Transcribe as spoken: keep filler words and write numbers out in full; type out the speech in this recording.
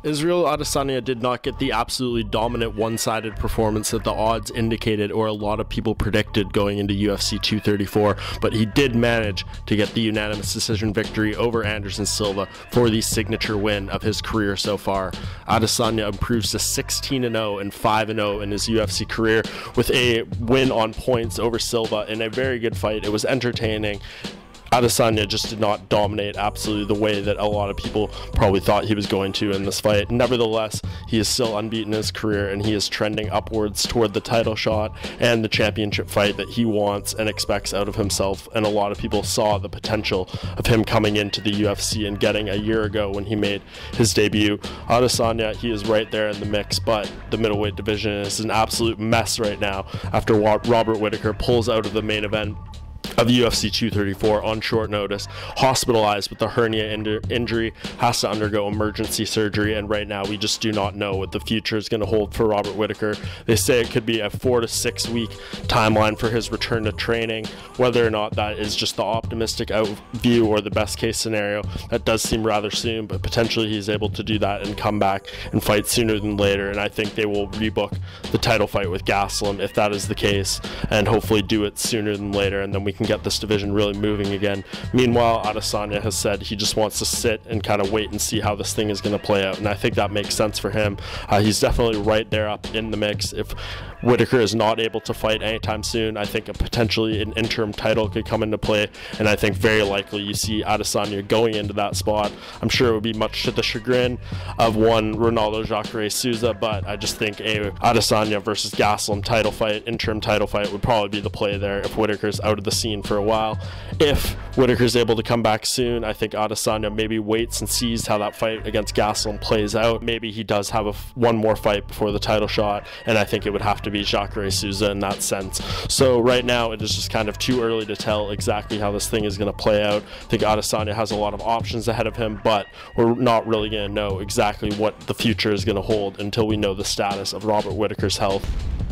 Israel Adesanya did not get the absolutely dominant one-sided performance that the odds indicated or a lot of people predicted going into U F C two thirty-four, but he did manage to get the unanimous decision victory over Anderson Silva for the signature win of his career so far. Adesanya improves to sixteen and oh and five and oh in his U F C career with a win on points over Silva in a very good fight. It was entertaining. Adesanya just did not dominate absolutely the way that a lot of people probably thought he was going to in this fight. Nevertheless, he is still unbeaten in his career, and he is trending upwards toward the title shot and the championship fight that he wants and expects out of himself. And a lot of people saw the potential of him coming into the U F C and getting a year ago when he made his debut. Adesanya, he is right there in the mix, but the middleweight division is an absolute mess right now after Robert Whittaker pulls out of the main event of U F C two thirty-four on short notice, hospitalized with a hernia injury, has to undergo emergency surgery, and right now we just do not know what the future is going to hold for Robert Whittaker. They say it could be a four to six week timeline for his return to training. Whether or not that is just the optimistic out view or the best case scenario, that does seem rather soon, but potentially he's able to do that and come back and fight sooner than later, and I think they will rebook the title fight with Gastelum if that is the case, and hopefully do it sooner than later, and then we can get this division really moving again. Meanwhile, Adesanya has said he just wants to sit and kind of wait and see how this thing is going to play out, and I think that makes sense for him. Uh, he's definitely right there up in the mix. If Whittaker is not able to fight anytime soon, I think a potentially an interim title could come into play, and I think very likely you see Adesanya going into that spot. I'm sure it would be much to the chagrin of one Ronaldo Jacare Souza, but I just think a Adesanya versus Gastelum title fight, interim title fight, would probably be the play there if Whittaker's out of the scene for a while. If Whittaker's able to come back soon, I think Adesanya maybe waits and sees how that fight against Gastelum plays out. Maybe he does have a f one more fight before the title shot, and I think it would have to be Jacare Souza in that sense. So right now it is just kind of too early to tell exactly how this thing is going to play out. I think Adesanya has a lot of options ahead of him, but we're not really going to know exactly what the future is going to hold until we know the status of Robert Whittaker's health.